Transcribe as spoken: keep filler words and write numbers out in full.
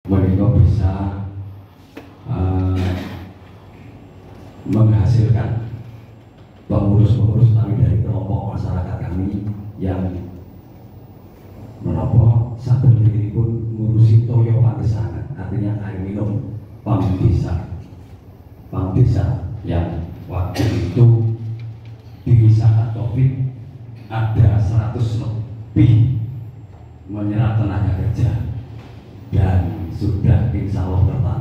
menika bisa uh, menghasilkan pengurus-pengurus kami dari kelompok masyarakat kami yang menapa saben diri pun ngurusi toyo pantesanan, artinya air minum pam desa, pam desa yang waktu itu di saat COVID ada seratus menyerap tenaga kerja dan sudah insya Allah tertata